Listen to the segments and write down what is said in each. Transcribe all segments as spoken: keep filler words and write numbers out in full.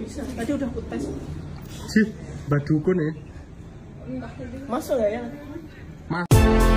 Bisa, tadi udah aku tes. Sih, Mbak Dukun ya? Masuk gak ya? Mas.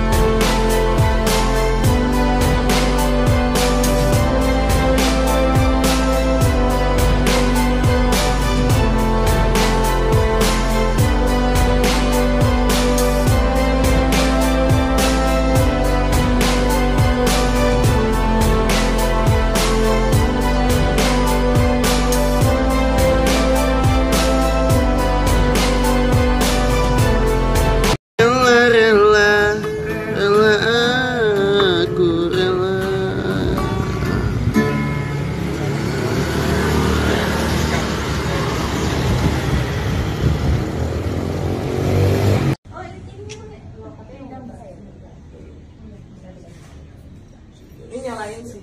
Ini nyalain sih.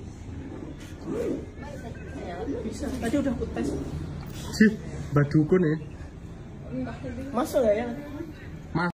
Bisa, tadi udah aku tes. Sih, Mbak Dukun ya? Masuk gak ya?